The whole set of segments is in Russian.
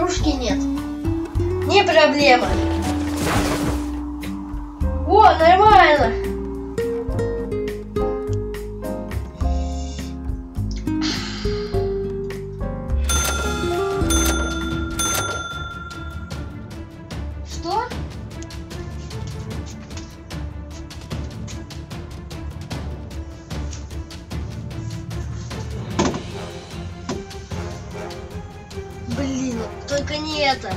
игрушки нет. Не проблема. О, нормально. Что? Блин, только не это.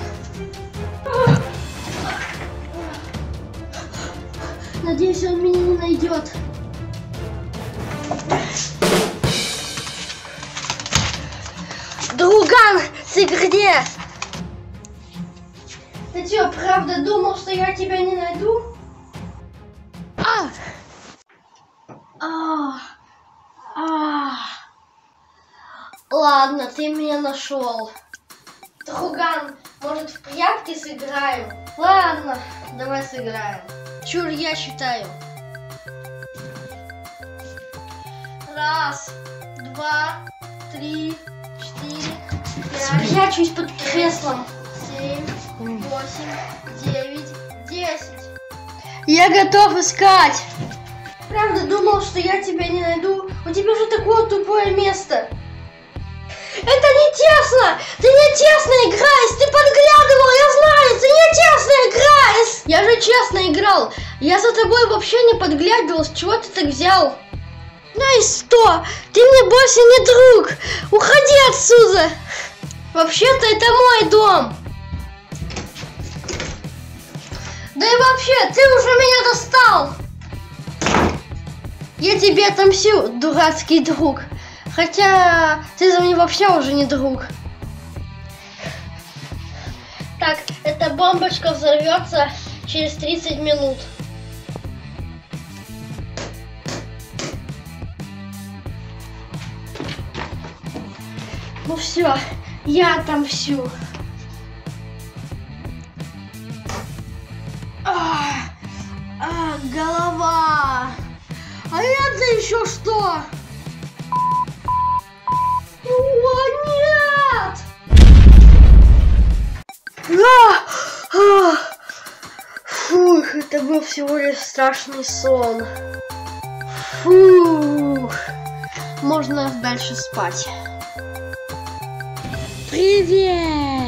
Надеюсь, он меня не найдет. Друган, ты где? Ты что, правда думал, что я тебя не найду? Ладно, ты меня нашел. Друган, может, в прятки сыграем? Ладно, давай сыграем. Чур, я считаю. 1, 2, 3, 4, 5. Спрячусь под креслом. 7, 8, 9, 10. Я готов искать. Правда думал, что я тебя не найду? У тебя же такое тупое место. Это нечестно! Ты нечестно играешь! Ты подглядывал, я знаю! Ты нечестно играешь! Я же честно играл! Я за тобой вообще не подглядывал, с чего ты так взял? Ну и что? Ты мне больше не друг! Уходи отсюда! Вообще-то это мой дом! Да и вообще, ты уже меня достал! Я тебе отомщу, дурацкий друг! Хотя ты за мне вообще уже не друг. Так, эта бомбочка взорвется через 30 минут. Ну все, я отомщу. Голова. А это еще что? О, нет! Фух, это был всего лишь страшный сон. Фух, можно дальше спать. Привет!